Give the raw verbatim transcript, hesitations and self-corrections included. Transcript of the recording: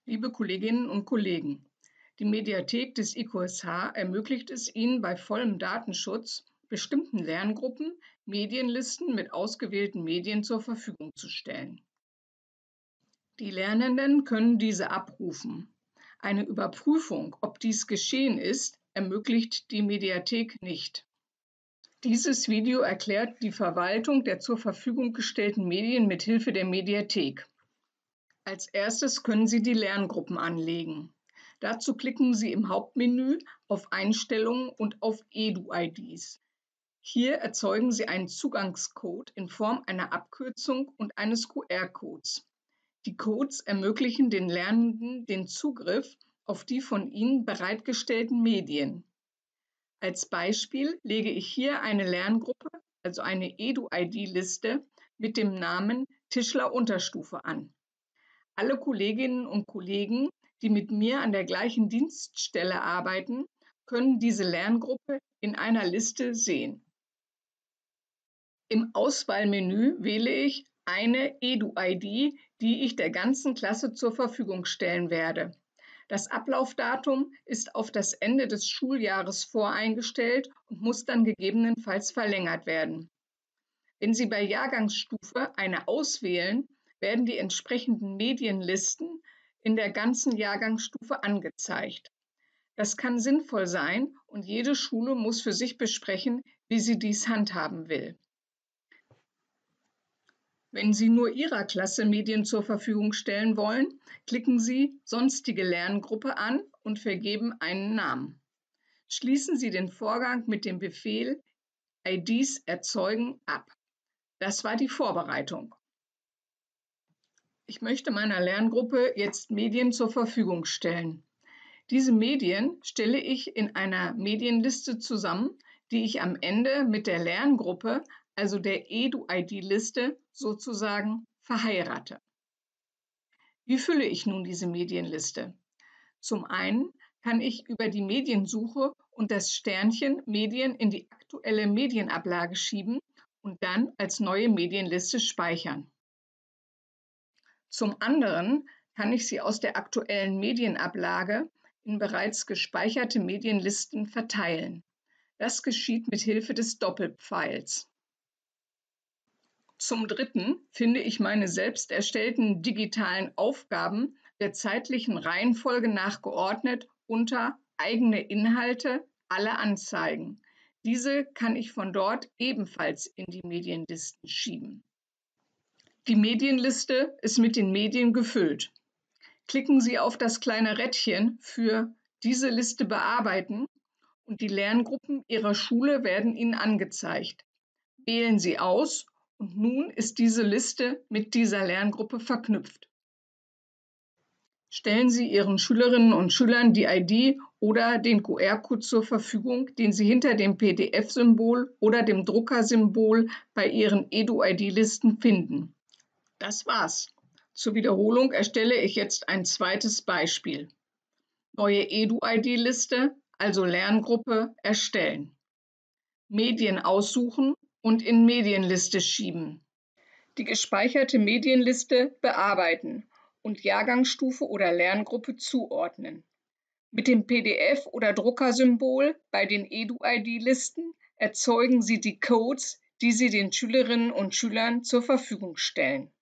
Liebe Kolleginnen und Kollegen, die Mediathek des I Q S H ermöglicht es Ihnen bei vollem Datenschutz, bestimmten Lerngruppen Medienlisten mit ausgewählten Medien zur Verfügung zu stellen. Die Lernenden können diese abrufen. Eine Überprüfung, ob dies geschehen ist, ermöglicht die Mediathek nicht. Dieses Video erklärt die Verwaltung der zur Verfügung gestellten Medien mit Hilfe der Mediathek. Als erstes können Sie die Lerngruppen anlegen. Dazu klicken Sie im Hauptmenü auf Einstellungen und auf Edu-I Ds. Hier erzeugen Sie einen Zugangscode in Form einer Abkürzung und eines Q R-Codes. Die Codes ermöglichen den Lernenden den Zugriff auf die von Ihnen bereitgestellten Medien. Als Beispiel lege ich hier eine Lerngruppe, also eine Edu-I D-Liste mit dem Namen Tischler Unterstufe an. Alle Kolleginnen und Kollegen, die mit mir an der gleichen Dienststelle arbeiten, können diese Lerngruppe in einer Liste sehen. Im Auswahlmenü wähle ich eine Edu-I D, die ich der ganzen Klasse zur Verfügung stellen werde. Das Ablaufdatum ist auf das Ende des Schuljahres voreingestellt und muss dann gegebenenfalls verlängert werden. Wenn Sie bei Jahrgangsstufe eine auswählen, werden die entsprechenden Medienlisten in der ganzen Jahrgangsstufe angezeigt. Das kann sinnvoll sein und jede Schule muss für sich besprechen, wie sie dies handhaben will. Wenn Sie nur Ihrer Klasse Medien zur Verfügung stellen wollen, klicken Sie Sonstige Lerngruppe an und vergeben einen Namen. Schließen Sie den Vorgang mit dem Befehl I Ds erzeugen ab. Das war die Vorbereitung. Ich möchte meiner Lerngruppe jetzt Medien zur Verfügung stellen. Diese Medien stelle ich in einer Medienliste zusammen, die ich am Ende mit der Lerngruppe, also der Edu-I D-Liste, sozusagen verheirate. Wie fülle ich nun diese Medienliste? Zum einen kann ich über die Mediensuche und das Sternchen Medien in die aktuelle Medienablage schieben und dann als neue Medienliste speichern. Zum anderen kann ich sie aus der aktuellen Medienablage in bereits gespeicherte Medienlisten verteilen. Das geschieht mit Hilfe des Doppelpfeils. Zum Dritten finde ich meine selbst erstellten digitalen Aufgaben der zeitlichen Reihenfolge nach geordnet unter Eigene Inhalte, alle Anzeigen. Diese kann ich von dort ebenfalls in die Medienlisten schieben. Die Medienliste ist mit den Medien gefüllt. Klicken Sie auf das kleine Rädchen für diese Liste bearbeiten und die Lerngruppen Ihrer Schule werden Ihnen angezeigt. Wählen Sie aus und nun ist diese Liste mit dieser Lerngruppe verknüpft. Stellen Sie Ihren Schülerinnen und Schülern die I D oder den Q R-Code zur Verfügung, den Sie hinter dem P D F-Symbol oder dem Druckersymbol bei Ihren Edu-I D-Listen finden. Das war's. Zur Wiederholung erstelle ich jetzt ein zweites Beispiel. Neue Edu-I D-Liste, also Lerngruppe, erstellen. Medien aussuchen und in Medienliste schieben. Die gespeicherte Medienliste bearbeiten und Jahrgangsstufe oder Lerngruppe zuordnen. Mit dem P D F- oder Druckersymbol bei den Edu-I D-Listen erzeugen Sie die Codes, die Sie den Schülerinnen und Schülern zur Verfügung stellen.